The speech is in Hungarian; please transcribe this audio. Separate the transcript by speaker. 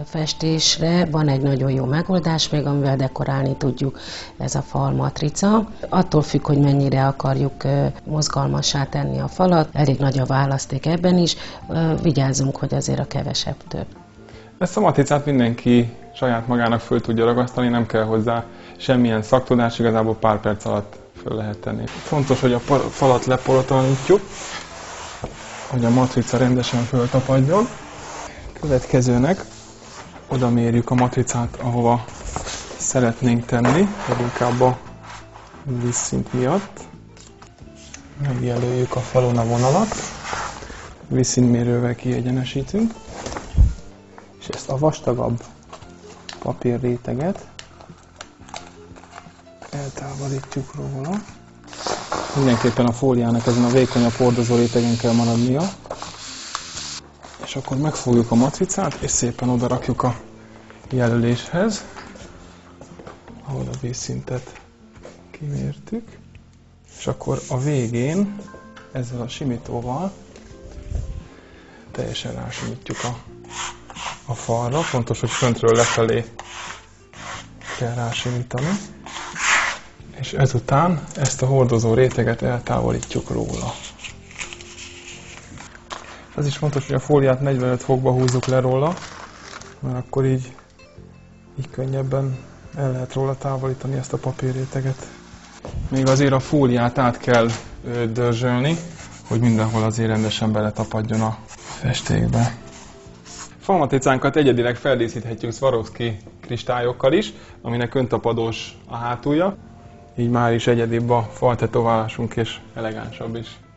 Speaker 1: festésre van egy nagyon jó megoldás, még amivel dekorálni tudjuk, ez a falmatrica. Attól függ, hogy mennyire akarjuk mozgalmassá tenni a falat, elég nagy a választék ebben is, vigyázzunk, hogy azért a kevesebb több.
Speaker 2: Ezt a matricát mindenki saját magának föl tudja ragasztani, nem kell hozzá semmilyen szaktudás, igazából pár perc alatt föl lehet tenni. Fontos, hogy a falat leporotlanítjuk, hogy a matrica rendesen föltapadjon. Következőnek oda mérjük a matricát, ahova szeretnénk tenni, leginkább a vízszint miatt. Megjelöljük a falon a vonalat, vízszintmérővel kiegyenesítünk, és ezt a vastagabb papírréteget eltávolítjuk róla. Mindenképpen a fóliának ezen a vékonyabb hordozó rétegen kell maradnia. És akkor megfogjuk a matricát, és szépen oda rakjuk a jelöléshez, ahol a vízszintet kimértük. És akkor a végén ezzel a simítóval teljesen rásimítjuk a falra. Fontos, hogy föntről lefelé kell rásimítani. És ezután ezt a hordozó réteget eltávolítjuk róla. Ez is fontos, hogy a fóliát 45 fokba húzzuk le róla, mert akkor így könnyebben el lehet róla távolítani ezt a papírréteget. Még azért a fóliát át kell dörzsölni, hogy mindenhol azért rendesen beletapadjon a festékbe. Falmatricánkat egyedileg feldíszíthetjük Swarovski kristályokkal is, aminek öntapadós a hátulja. Így már is egyedibb a faltetoválásunk és elegánsabb is.